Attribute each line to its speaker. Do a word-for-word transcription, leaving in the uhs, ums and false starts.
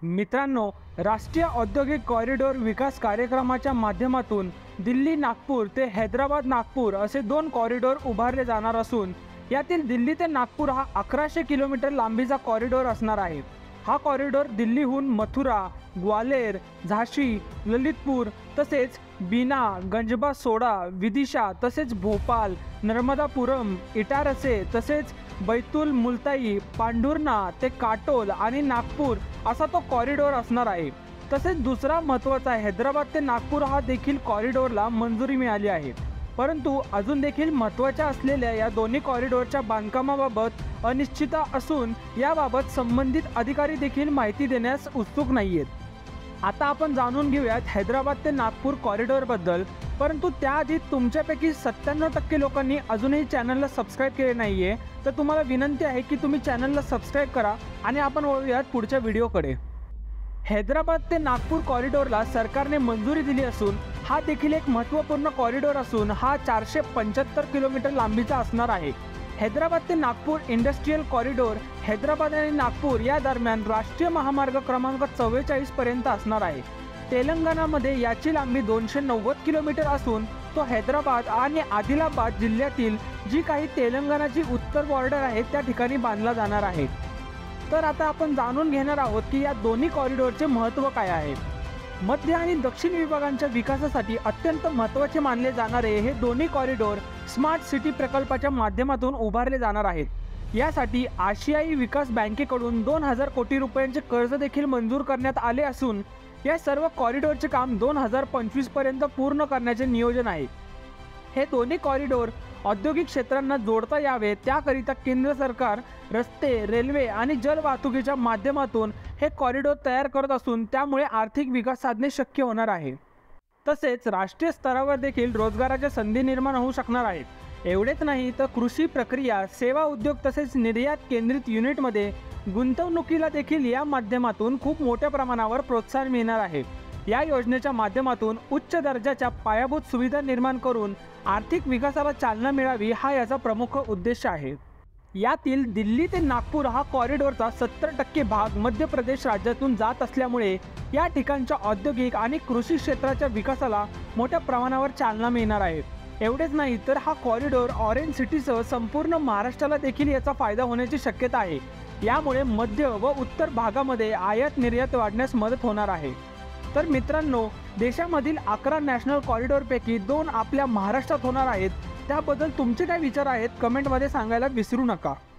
Speaker 1: मित्रांनो, राष्ट्रीय औद्योगिक कॉरिडॉर विकास कार्यक्रमाच्या माध्यमातून दिल्ली नागपूर ते हैदराबाद नागपूर असे दोन कॉरिडॉर उभारले जाणार असून यातील दिल्ली ते नागपूर हा अकराशे किलोमीटर लांबीचा कॉरिडॉर असणार आहे। हा कॉरिडॉर दिल्लीहून मथुरा, ग्वालेर, झाशी, ललितपूर तसेच बीना, गंजबा सोडा, विदिशा तसेच भोपाल, नर्मदापुरम, इटारसे तसेच बैतूल मुल्ताई, पांढुर्णा ते काटोल आणि नागपूर असा तो कॉरिडॉर असणार आहे। तसेच दुसरा महत्त्वाचा हैदराबाद ते नागपूर हा देखील कॉरिडॉरला मंजुरी मिळाली आहे। परंतु अजून देखील महत्त्वाच्या असलेल्या या दोन्ही कॉरिडॉरच्या बांधकामाबाबत अनिश्चितता असून याबाबत संबंधित अधिकारी देखील माहिती देण्यास उत्सुक नाहीयेत। आता आपण जाणून घेऊयात हैदराबाद ते नागपूर कॉरिडॉरबद्दल, परंतु त्याआधी तुमच्यापैकी सत्त्याण्णव टक्के लोकांनी अजूनही चॅनलला सबस्क्राईब केले नाहीये, तर तुम्हाला विनंती आहे की तुम्ही चॅनलला सबस्क्राईब करा आणि आपण वळूयात पुढच्या व्हिडिओकडे। हैदराबाद ते नागपूर कॉरिडॉरला सरकारने मंजुरी दिली असून हा देखील एक महत्त्वपूर्ण कॉरिडॉर असून हा चारशे पंच्याहत्तर किलोमीटर लांबीचा असणार आहे। हैदराबाद ते नागपूर इंडस्ट्रियल कॉरिडॉर हैदराबाद आणि नागपूर या दरम्यान राष्ट्रीय महामार्ग क्रमांक चव्वेचाळीस पर्यंत असणार आहे। तेलंगणामध्ये याची लांबी दोनशे नव्वद किलोमीटर असून तो हैदराबाद आणि आदिलाबाद जिल्ह्यातील जी काही तेलंगणाची उत्तर बॉर्डर आहे त्या ठिकाणी बांधला जाणार आहे। तर आता आपण जाणून घेणार आहोत की या दोन्ही कॉरिडॉरचे महत्त्व काय आहे। मध्य आणि दक्षिण विभागांच्या विकासासाठी अत्यंत महत्त्वाचे मानले जाणारे हे दोन्ही कॉरिडॉर स्मार्ट सिटी प्रकल्पाच्या माध्यमातून उभारले जाणार आहेत। यासाठी आशियाई विकास बँकेकडून दोन हजार कोटी रुपयांचे कर्ज देखील मंजूर करण्यात आले असून या सर्व कॉरिडॉरचे काम दोन हजार पंचवीस पर्यंत पूर्ण करण्याचे नियोजन आहे। हे दोन्ही कॉरिडॉर औद्योगिक क्षेत्रांना जोडता यावे त्याकरिता केंद्र सरकार रस्ते, रेल्वे आणि जल वाहतुकीच्या माध्यमातून हे कॉरिडॉर तयार करत असून त्यामुळे आर्थिक विकास साधणे शक्य होणार आहे। तसेच राष्ट्रीय स्तरावर देखील रोजगाराच्या संधी निर्माण होऊ शकणार आहेत। एवढेच नाही तर कृषी प्रक्रिया, सेवा उद्योग तसेच निर्यात केंद्रित युनिटमध्ये गुंतवणुकीला देखील या माध्यमातून खूप मोठ्या प्रमाणावर प्रोत्साहन मिळणार आहे। या योजनेच्या माध्यमातून उच्च दर्जाच्या पायाभूत सुविधा निर्माण करून आर्थिक विकासाला चालना मिळावी हा याचा प्रमुख उद्देश आहे। यातील दिल्ली ते नागपूर हा कॉरिडॉरचा सत्तर टक्के भाग मध्य प्रदेश राज्यातून जात असल्यामुळे या ठिकाणच्या औद्योगिक आणि कृषी क्षेत्राच्या विकासाला मोठ्या प्रमाणावर चालना मिळणार आहे। एवढेच नाही तर हा कॉरिडॉर ऑरेंज सिटीसह संपूर्ण महाराष्ट्राला देखील याचा फायदा होण्याची शक्यता आहे। यामुळे मध्य व उत्तर भागामध्ये आयात निर्यात वाढण्यास मदत होणार आहे। तर मित्रांनो, देशामधील अकरा नॅशनल कॉरिडॉरपैकी दोन आपल्या महाराष्ट्रात होणार आहेत। त्याबद्दल तुमचे काय विचार आहेत कमेंटमध्ये सांगायला विसरू नका।